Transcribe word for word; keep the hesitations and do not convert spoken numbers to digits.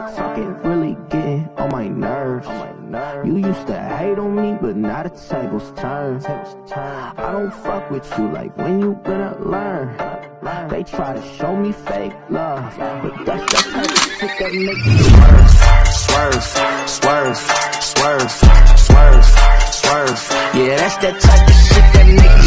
that talking really getting on my nerves. You used to hate on me, but now the tables turn. I don't fuck with you, like when you gonna learn? They try to show me fake love, but that's the type of shit that makes me swerve, swerve, swerve, swerve, swerve, swerve. Yeah, that's that type of shit that makes me